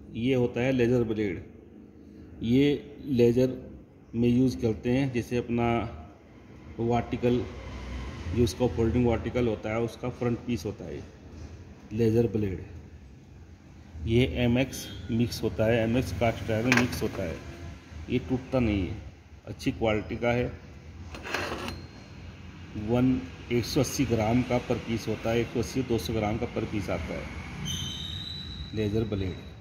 ये होता है लेज़र ब्लेड। ये लेज़र में यूज़ करते हैं, जैसे अपना वर्टिकल जो इसका फोल्डिंग वर्टिकल होता है उसका फ्रंट पीस होता है लेज़र ब्लेड। ये MX मिक्स होता है, MX कास्ट आयरन मिक्स होता है। ये टूटता नहीं है, अच्छी क्वालिटी का है। 180 ग्राम का पर पीस होता है, 180-200 ग्राम का पर पीस आता है लेज़र ब्लेड।